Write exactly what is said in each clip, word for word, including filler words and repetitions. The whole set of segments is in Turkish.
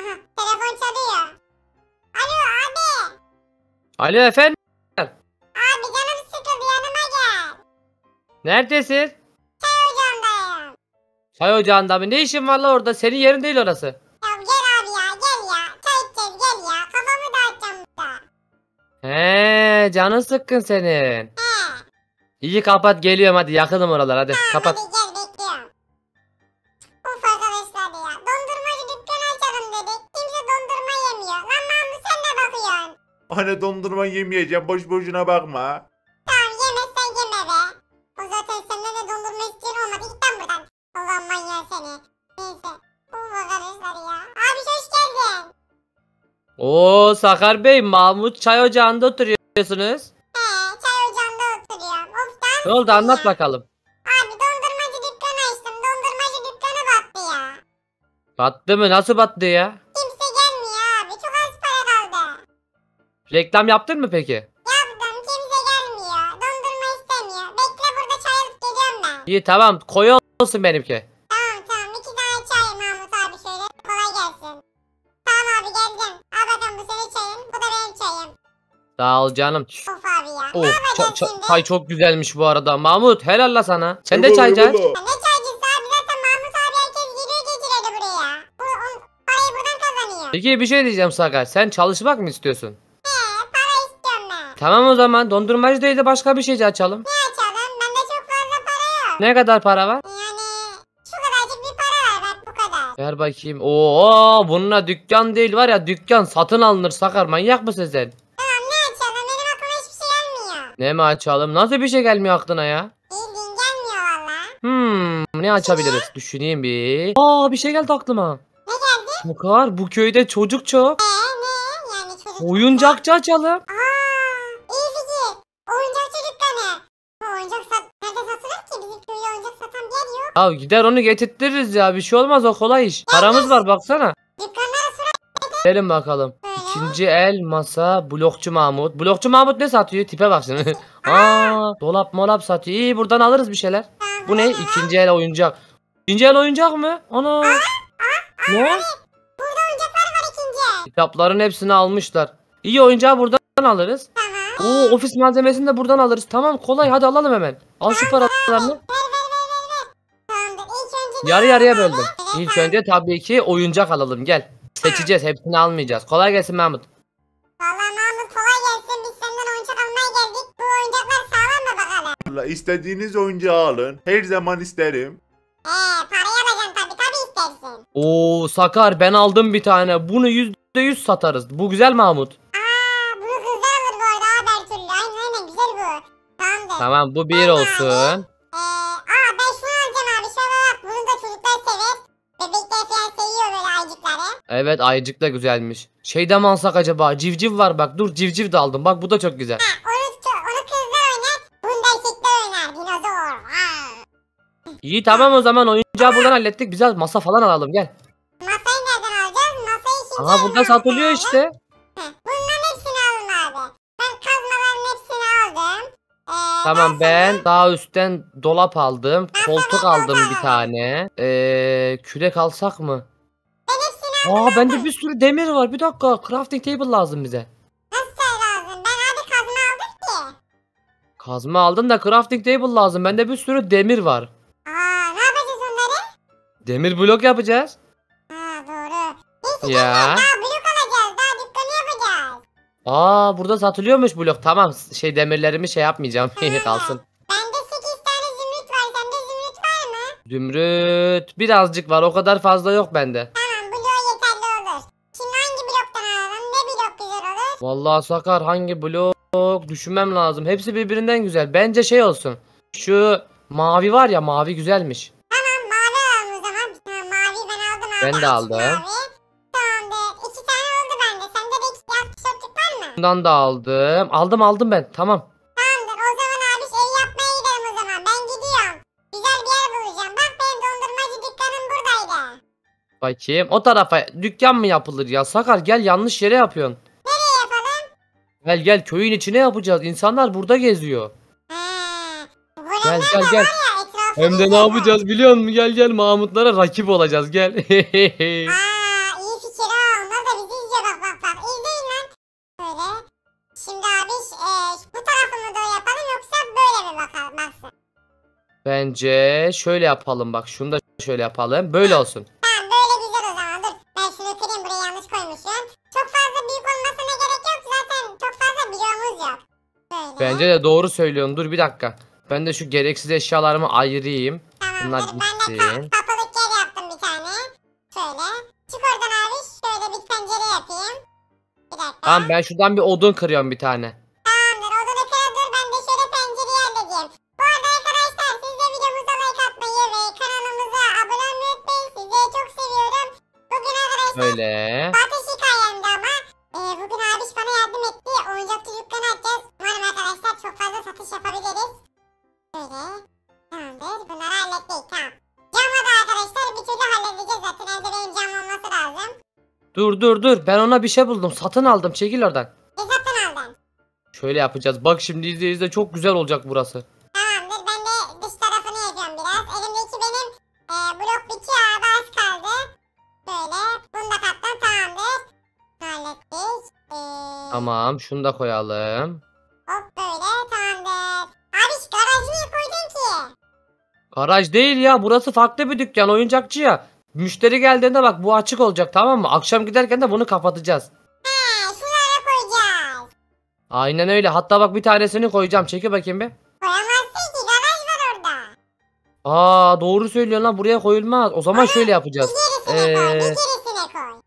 telefon çalıyor. Alo abi. Alo efendim. Abi canım sıkıldı, yanıma gel. Neredesin? Çay ocağındayım. Çay ocağında mı? Ne işin var la orada? Senin yerin değil orası. Ya gel abi ya, gel ya. Çay içeceğiz, gel ya. Kafamı dağıtacağım burada. He, canın sıkkın senin. He. İyi kapat, geliyorum hadi, yakınım oralar, hadi kapat. Hadi gel, bekliyorum. Uf arkadaşlar ya. Dondurmacı dükkanı açalım dedik. Kimse dondurma yemiyor. Lan Mahmut sen de bakıyorsun. Anne dondurma yemeyeceğim. Boş boşuna bakma. Tamam yemezsen yeme be. O zaten senden de dondurma isteyen olmadı. Git lan buradan. Allah manyağı seni. Neyse. Uf arkadaşlar ya. Abi hoş geldin. Oo Sakar Bey, Mahmut çay ocağında oturuyorsunuz. He, çay ocağında oturuyorum. Of tamam. Ne oldu, anlat bakalım. Abi dondurmacı dükkanı açtım. Dondurmacı dükkanı battı ya. Battı mı? Nasıl battı ya? Kimse gelmiyor abi. Çok az para kaldı. Reklam yaptın mı peki? Yaptım. Kimse gelmiyor. Dondurma istemiyor. Bekle burada çay alıp geliyorum ben. İyi tamam, koyu olsun benimki. Tamam tamam. İki tane çay Mahmut abi şöyle. Kolay gelsin. Tamam abi geldim. Al bakalım bu senin çayın. Bu da benim çayım. Sağ ol canım. Of abi ya. Oh, Ne ça- yapacağız ça- şimdi? çay çok güzelmiş bu arada. Mahmut helal la sana. Sen de Eyvallah, çaycı. eyvallah. Ya ne çaycısı abi, zaten Mahmut abi herkes geliyor geçiredi buraya. Bu, on, parayı buradan kazanıyor. Peki bir şey diyeceğim Sakar. Sen çalışmak mı istiyorsun? He, para istiyorum ben. Tamam o zaman dondurmacı değil de başka bir şeyci açalım. Ne açalım? Bende çok fazla para yok. Ne kadar para var? Yani şu kadarcık bir para var, bak bu kadar. Ver bakayım. Oo, bununla dükkan değil var ya, dükkan satın alınır Sakar. Manyak mısın sen? Tamam ne açalım? Benim aklıma hiçbir şey gelmiyor. Ne mi açalım? Nasıl bir şey gelmiyor aklına ya? Bildiğin gelmiyor valla. Hmm, ne açabiliriz? Düşüneyim bir. Aa, bir şey geldi aklıma. Ne geldi? Sakar, bu köyde çocuk çok. Ee ne? Yani çocuk... Oyuncakçı açalım. Aa, iyi fikir. Oyuncakçı dükkanı. Bu oyuncak sat... Nerede satılır ki? Bizim köyde oyuncak satan bir yer yok. Ya gider onu getirtiriz ya. Bir şey olmaz, o kolay iş. Paramız var baksana. Dükkanlara sıra Gelin bakalım. İkinci el masa blokçu Mahmut. Blokçu Mahmut ne satıyor? Tipe bak şimdi. Aa, dolap molap satıyor. İyi, buradan alırız bir şeyler. Bu ne? İkinci el oyuncak. İkinci el oyuncak mı? Ana. Ne? burada oyuncaklar var ikinci. Kitapların hepsini almışlar. İyi, oyuncağı buradan alırız. Tamam. Oo, ofis malzemesini de buradan alırız. Tamam, kolay, hadi alalım hemen. Al şu paralarını. Ver ver ver ver ver. Tamamdır. İlk önce Yarı ne yarıya alalım? böldüm. Evet, İlk tamam. önce tabii ki oyuncak alalım, gel. Seçeceğiz, hepsini almayacağız. Kolay gelsin Mahmut. Valla Mahmut kolay gelsin. Biz senden oyuncak almaya geldik. Bu oyuncaklar sağlam mı bakalım? Allah, istediğiniz oyuncağı alın. Her zaman isterim. Eee parayı alacaksın tabii tabii istersin. Oo Sakar, ben aldım bir tane. Bunu yüzde yüz satarız. Bu güzel Mahmut. Aa bunu kızlar alır bu arada abi her türlü. Aynen aynen güzel bu. Tamamdır. Tamam, bu bir olsun. Eee aa ben şunu alacağım abi. Şuna bak. Bunu da çocuklar sever. Bebekler falan seviyor böyle ayıcıkları. Evet, ayıcık da güzelmiş. Şeyde mi alsak acaba? Civciv var bak. Dur, civciv de aldım. Bak bu da çok güzel. Ha onu, onu kızlar oynar. Bunu da erkekler oynar. Dinozor. Aa. İyi tamam, o zaman oyuncağı buradan hallettik. Güzel masa falan alalım, gel. Masayı nereden alacağız? Masayı şimdi Aha, burada satılıyor işte. Heh, bunların hepsini alın abi. Ben kazmaların hepsini aldım. Ee, Tamam, ben daha üstten dolap aldım. Ben Koltuk sana aldım koltuk bir tane. Ee, kürek alsak mı? Ben hepsini Aa, bende bir sürü demir var. Bir dakika, crafting table lazım bize. nasıl lazım? Ben abi kazma aldım ki. Kazma aldın da crafting table lazım. Bende bir sürü demir var. Aa ne yapacağız onları? Demir blok yapacağız. Ha doğru. Neyse Ya. ya. Daha blok alacağız. Daha dükkanı yapacağız. Aa, burada satılıyormuş blok. Tamam, şey demirlerimi şey yapmayacağım. Kalsın. Bende sekiz tane zümrüt var. Sende zümrüt var mı? Zümrüt birazcık var. O kadar fazla yok bende. Tamam bloğu yeterli olur. Şimdi hangi bloktan alalım? Ne blok güzel olur? Vallahi Sakar, hangi blok düşünmem lazım. Hepsi birbirinden güzel. Bence şey olsun. Şu mavi var ya, mavi güzelmiş. Tamam mavi alalım o zaman. Ha, mavi ben aldım abi. Ben de Açık aldım. Mavi. Tamamdır. İki tane oldu bende. Sende de iki siyah tişörtlük var mı? Bundan da aldım. Aldım aldım ben. Tamam. Tamamdır. O zaman abi ev yapmaya gidelim o zaman. Ben gidiyorum. Güzel bir yer bulacağım. Bak benim dondurmacı dükkanım buradaydı. Bakayım. O tarafa dükkan mı yapılır ya? Sakar, gel, yanlış yere yapıyorsun. Ne yapalım? Gel gel, köyün içine yapacağız. İnsanlar burada geziyor. He. Gel, Golemler gel, de gel. var ya, etrafı Hem de ne geziyorlar. yapacağız biliyor musun? Gel gel, Mahmutlara rakip olacağız, gel. Aa iyi fikir ha. Bence şöyle yapalım bak. Şunu da şöyle yapalım. Böyle olsun. Tamam böyle güzel o zaman. Dur ben şunu kırayım, buraya yanlış koymuşum. Çok fazla büyük olmasına gerek yok. Zaten çok fazla bloğumuz yok. Böyle. Bence de doğru söylüyorsun. Dur bir dakika. Ben de şu gereksiz eşyalarımı ayırayım. Tamamdır. Bunlar Ben de ka- gitsin. kapılık yer yaptım bir tane. Şöyle. Çık oradan abi. Şöyle bir pencere yapayım. Bir dakika. Tamam ben şuradan bir odun kırıyorum bir tane. Tamamdır. Odunu kıra dur. Ben de şöyle pencereyi halledeyim. Bu arada arkadaşlar siz de videomuza like atmayı ve kanalımıza abone olmayı unutmayın. Sizleri çok seviyorum. Bugün arkadaşlar Böyle. satış hikayemdi ama e, bugün abiş bana yardım etti. Oyuncakçı dükkanı açacağız. Umarım arkadaşlar çok fazla satış yapabiliriz. Böyle. Tamamdır. Bunları hallettik. Tamam. Camı da arkadaşlar bir türlü halledeceğiz zaten. Evde benim cam olması lazım. Dur dur dur. Ben ona bir şey buldum. Satın aldım. Çekil oradan. Ne satın aldın? Şöyle yapacağız. Bak şimdi izle izle. Çok güzel olacak burası. Tamamdır. Ben de dış tarafını yapıyorum biraz. Elimdeki benim e, blok bitiyor abi, az kaldı. Böyle. Bunu da kattım. Tamamdır. Hallettik. E, Tamam. Şunu da koyalım. Hop böyle. Tamamdır. Abi şu garajı niye koydun ki? Garaj değil ya. Burası farklı bir dükkan. Oyuncakçı ya. Müşteri geldiğinde bak bu açık olacak, tamam mı? Akşam giderken de bunu kapatacağız. He, şuraya koyacağız. Aynen öyle. Hatta bak bir tanesini koyacağım. Çekil bakayım bir. Koyamazsın ki, garaj var orada. Aa doğru söylüyorsun lan. Buraya koyulmaz. O zaman şöyle Bir yapacağız. gerisine koy. Bir Ee, gerisine koy.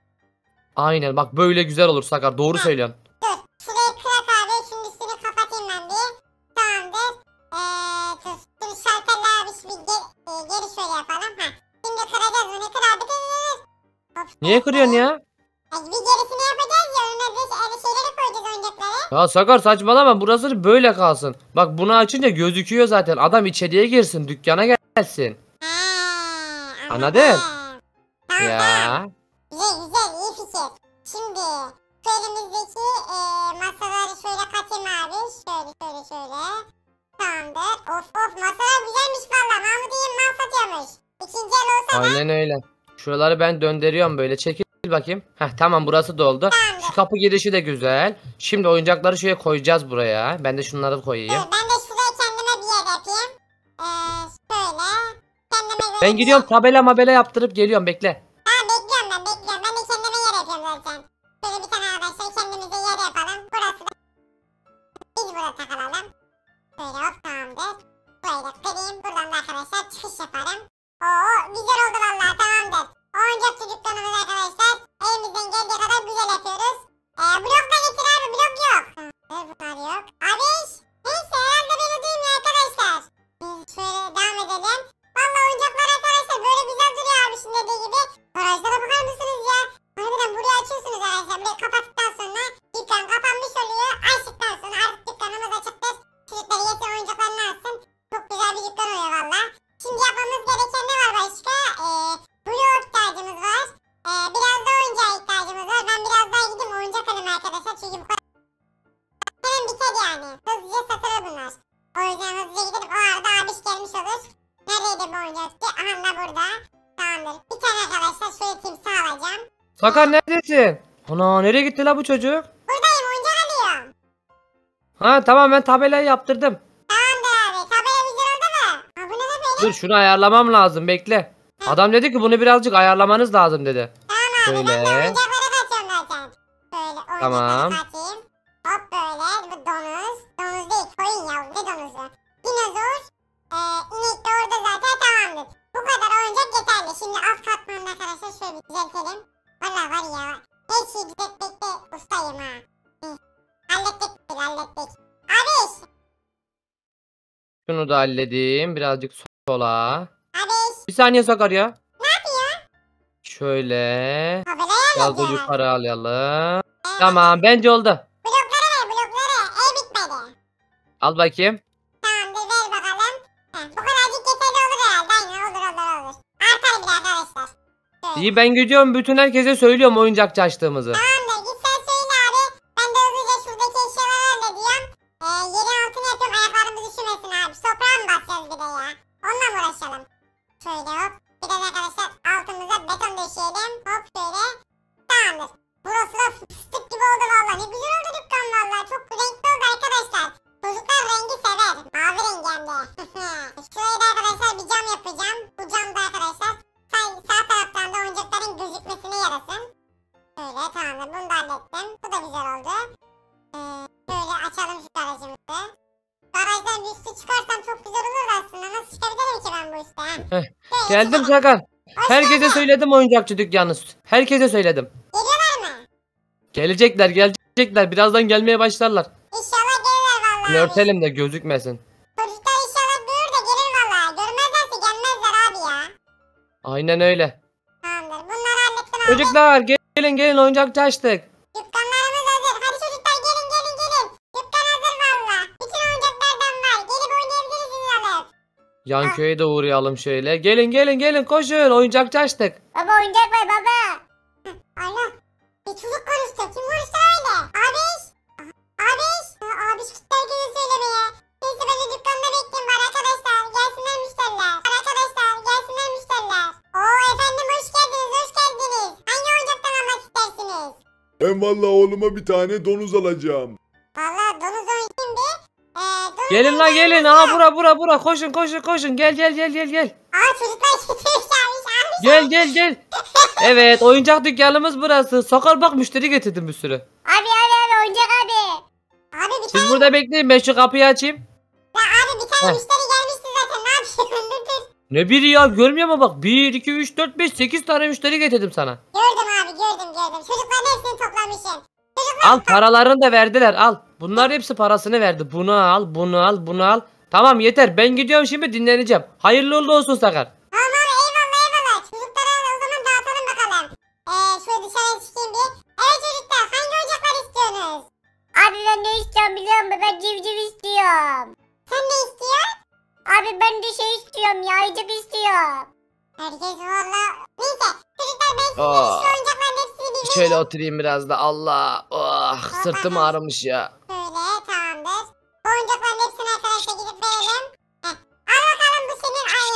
Aynen bak böyle güzel olur Sakar. Doğru söylüyorsun. Dur. Şurayı kırak abi. Şunun üstünü kapatayım ben bir. Tamamdır. Eee dur. Dur şalterle abi bir geri, e, geri şöyle yapalım. Ha. Şimdi kıracağız bunu. Kır abi. Dur dur dur. Hop, Niye dur, kırıyorsun dur. ya? Ay, bir gerisini yapacağız ya. Önüne de öyle şeyleri koyacağız, oyuncakları. Ya Sakar saçmalama. Burası böyle kalsın. Bak bunu açınca gözüküyor zaten. Adam içeriye girsin. Dükkana gelsin. He. Anladın? Tamam tamam. Ya. Güzel güzel, iyi fikir. Şimdi şu elimizdeki e, masaları şöyle katayım abi. Şöyle şöyle şöyle. Tamamdır. Of of, masalar güzelmiş valla. Mahmut iyi mal satıyormuş. İkinci el olsa da Aynen öyle. Şuraları ben döndürüyorum böyle. Çekil bakayım. Heh tamam burası doldu. Şu kapı girişi de güzel. Şimdi oyuncakları şuraya koyacağız buraya. Ben de şunları koyayım. dur, ben de şuraya kendime bir yer yapayım. Ee, şöyle. Kendime böyle Ben bir gidiyorum tabela mabela yaptırıp geliyorum bekle. Ha, bekliyorum ben bekliyorum. Ben de kendime yer yapıyorum zaten. Şöyle bir tane arkadaşlar kendimize yer yapalım. Burası da biz burada takılalım. Böyle hop, tamamdır. Burayı da kırayım. Buradan da arkadaşlar çıkış yaparım. Oo güzel oldu vallahi, tamamdır. Oyuncakçı dükkanımız arkadaşlar. Elimizden geldiği kadar güzel yapıyoruz. Ee, blok da getir abi, blok yok. Tamamdır, bunlar yok. Abi neyse, herhalde beni duymuyor arkadaşlar. Biz şöyle devam edelim. Vallahi oyuncaklar arkadaşlar böyle güzel duruyor abi şimdi dediği gibi. Garajlara bakar mısınız ya? Harbiden burayı açıyorsunuz arkadaşlar. Burayı kapattıktan sonra dükkan kapanmış oluyor. Açtıktan sonra artık dükkanımız açıktır. Çocuklar yesin, oyuncaklarını alsın. Çok güzel bir dükkan oluyor valla. Şimdi yapmamız gereken ne var başka? Ee, blok ihtiyacımız var. Ee, biraz da oyuncağa ihtiyacımız var. Ben biraz daha gideyim oyuncak alayım arkadaşlar. Çünkü bu kadar hemen biter yani. Hızlıca satılır bunlar. O yüzden hızlıca gidip o arada abiş gelmiş olur. Neredeydi bu oyuncakçı? Aha da burada. Tamamdır. Bir tane arkadaşlar şöyle timsah alacağım. Sakar neredesin? Ana nereye gitti la bu çocuk? Buradayım, oyuncak alıyorum. Ha tamam ben tabelayı yaptırdım. Tamamdır abi. Tabela güzel oldu mu? Ha, bu ne de böyle? Dur şunu ayarlamam lazım bekle. Adam dedi ki bunu birazcık ayarlamanız lazım dedi. Tamam abi, ben de Şöyle. oyuncaklara kaçıyorum zaten. Böyle oyuncaklara Tamam. kaçayım. Hop böyle. Bu domuz. Domuz değil, koyun ya. Ne domuzu? Dinozor. Ee, inek de orada zaten, tamamdır. Bu kadar oyuncak yeterli. Şimdi alt katmanını arkadaşlar şöyle bir düzeltelim. Valla var ya. Her şeyi düzeltmekte ustayım ha. Hı. Hallettik biz, hallettik. Abi. Şunu da halledeyim birazcık sola. Abi. Bir saniye Sakar ya. Ne yapıyor? Şöyle. Tabelaya Biraz mı da diyorlar? yukarı alayalım. Tamam bence oldu. Blokları ver, blokları. Ev bitmedi. Al bakayım. Tamamdır, ver bakalım. Heh, bu kadarcık yeterli olur herhalde. Aynen, olur olur olur. Artar bile arkadaşlar. Şöyle. İyi ben gidiyorum bütün herkese söylüyorum oyuncakçı açtığımızı. Tamamdır, git sen söyle abi. Ben de hızlıca şuradaki eşyaları hallediyorum. Ee, yerin altını yapıyorum, ayaklarımız üşümesin abi. Toprağa mı basacağız bir de ya? Onunla mı uğraşalım? Şöyle hop. Bir de arkadaşlar altımıza beton döşeyelim. Hop şöyle. Tamamdır. Burası da fıstık gibi oldu valla. Ne güzel oldu dükkan valla. Çok renkli oldu arkadaşlar. Çocuklar rengi sever. Mavi rengi hem de. Şurayı da Şöyle tamamdır. Bunu da hallettim. Bu da güzel oldu. Ee, şöyle açalım şu garajımızı. Garajdan bir üstü çıkarsam çok güzel olur da aslında. Nasıl çıkabilirim ki ben bu üste? Ha? Heh, Şöyle Geldim çıkalım. Sakar. Hoş Herkese geldin. söyledim oyuncakçı dükkanı. Herkese söyledim. Geliyorlar mı? Gelecekler gelecekler. Birazdan gelmeye başlarlar. İnşallah gelirler Bunu vallahi. örtelim de gözükmesin. Çocuklar inşallah görür de gelir vallahi. Görmezlerse gelmezler abi ya. Aynen öyle. Tamamdır. Bunları hallettim abi. Çocuklar gelin gelin oyuncakçı açtık. Dükkanlarımız hazır. Hadi çocuklar gelin gelin gelin. Dükkan hazır valla. Bütün oyuncaklardan var. Gelip oynayabilirsiniz alıp. Yan köye de uğrayalım şöyle. Gelin gelin gelin koşun oyuncakçı açtık. Baba oyuncak var baba. Alo. Bir çocuk konuştu. Kim konuştu öyle? Abiş. Abiş. Abiş kitler gibi söylemeye. Neyse ben de dükkanda bekleyeyim var arkadaşlar. Gelsinler müşteriler. Var arkadaşlar gelsinler müşteriler. Oo efendim hoş geldiniz hoş geldiniz. Hangi oyuncaktan almak istersiniz? Ben valla oğluma bir tane donuz alacağım. Valla donuz oynayayım bir. Ee, donuz Gelin la oynayalım gelin. mı? Aha bura bura bura koşun koşun koşun. Gel gel gel gel gel. Aa çocuklar getirmiş abiş abiş. Gel gel gel. Evet oyuncak dükkanımız burası. Sakar bak müşteri getirdim bir sürü. Abi abi abi oyuncak abi. Abi bir tane, Siz burada bekleyin ben şu kapıyı açayım. ya abi bir tane Heh. müşteri gelmişti zaten ne yapıyorsun dur dur. Ne biri ya görmüyor mu bak. bir, iki, üç, dört, beş, sekiz tane müşteri getirdim sana. Gördüm abi gördüm gördüm. Çocukların hepsini toplamışım. Al paralarını da verdiler al. Bunlar hepsi parasını verdi. Bunu al bunu al bunu al. Tamam yeter ben gidiyorum şimdi dinleneceğim. Hayırlı uğurlu olsun Sakar. Tamam abi eyvallah eyvallah. Çocuklara o zaman dağıtalım bakalım. Eee şöyle dışarıya çıkayım bir. Evet çocuklar hangi oyuncaklar istiyorsunuz? Abi ben ne istiyorum biliyor musun? Ben civciv istiyorum. Sen ne istiyorsun? Abi ben de şey istiyorum ya ayıcık istiyorum. Herkes valla. Neyse çocuklar ben size Aa. şu oyuncakların hepsini bir vereyim. Şöyle oturayım biraz da Allah. Oh, sırtım ağrımış ya. Böyle tamamdır. Bu oyuncakların hepsini arkadaşlar gidip verelim. Heh. Al bakalım bu senin ay.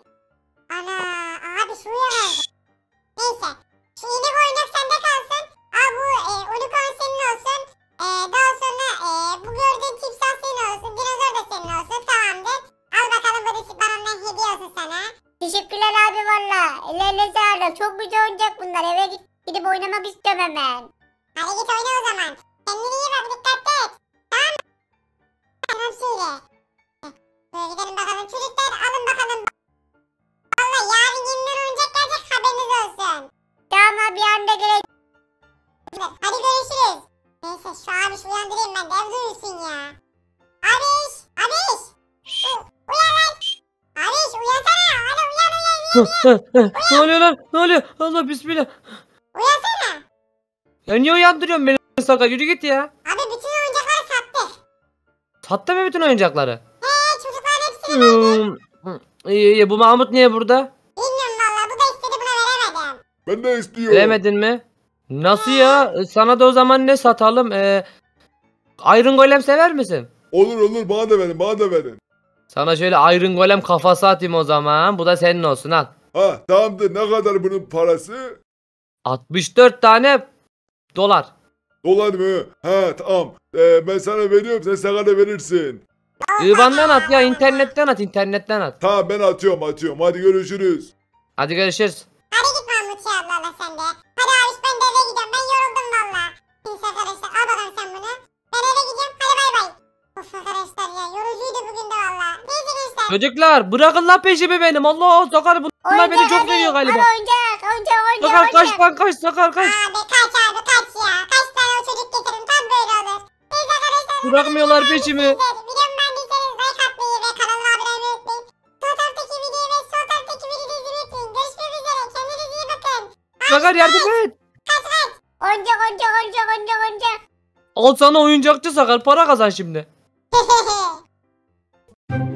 Ana abi şu uyamaz. Neyse. Şu yeni bu oyuncak sende kalsın. Al bu e, unicorn senin olsun. E, daha sonra e, bu gördüğün timsah senin olsun. Dinozor da senin olsun. Tamamdır. Al bakalım bu da bana hediye olsun sana. Teşekkürler abi valla. Ellerine sağlık. Çok güzel oyuncak bunlar. Eve git, gidip oynamak istiyorum hemen. Hadi git oyna o zaman. Kendine iyi bak dikkatli et. Tamam mı? Tamam söyle. Heh, Böyle gidelim bakalım. Çocuklar alın bakalım. Valla yarın yeniden oyuncak gelecek haberiniz olsun. Tamam abi yarın da gelecek. Hadi görüşürüz. Neyse şu abiş uyandırayım ben de evde uyusun ya. Abiş. Abiş. U- Uyan lan. Abiş uyansana. Hadi uyan uyan uyan. Ne oluyor lan? Ne oluyor? Allah bismillah. Uyansana. Ya niye uyandırıyorsun beni Sakar? Yürü git ya. Abi bütün oyuncakları sattık. Sattı mı bütün oyuncakları? He çocukların hepsini Hmm. İyi iyi bu Mahmut niye burada? bilmiyorum valla bu da istedi buna veremedim. Ben de istiyorum. Bilemedin mi? Nasıl ya? E, Sana da o zaman ne satalım? Ee, Iron Golem sever misin? Olur olur bana da verin bana da verin. Sana şöyle Iron Golem kafası atayım o zaman. Bu da senin olsun al. Ha tamamdır ne kadar bunun parası? altmış dört tane dolar. Dolar mı? Ha tamam. Ee, ben sana veriyorum sen sana da verirsin. İban'dan at ya internetten at internetten at. Tamam ben atıyorum atıyorum hadi görüşürüz. Hadi görüşürüz. Hadi git Mahmut ya Allah Allah sen de. Hadi abiş ben de eve gidiyorum ben yoruldum valla. Neyse arkadaşlar al bakalım sen bunu. Ben eve gidiyorum hadi bay bay. Of arkadaşlar ya yorucuydu bugün de valla. Neyse gençler. Çocuklar bırakın lan peşimi benim. Allah Sakar bunlar beni çok seviyor galiba. Oyuncak oyuncak oyuncak Sakar kaç lan kaç Sakar kaç. Abi kaç abi kaç ya. Kaç tane o çocuk getirin tam böyle olur. Neyse arkadaşlar. Bırakmıyorlar peşimi. Videomu beğendiyseniz like atmayı ve kanalıma abone olmayı unutmayın. Sol taraftaki videoyu ve sol taraftaki videoyu izlemeyi unutmayın. Görüşmek üzere. Kendinize iyi bakın. Sakar yardım et. Oyuncak oyuncak oyuncak oyuncak oyuncak. Al sana oyuncakçı Sakar para kazan şimdi.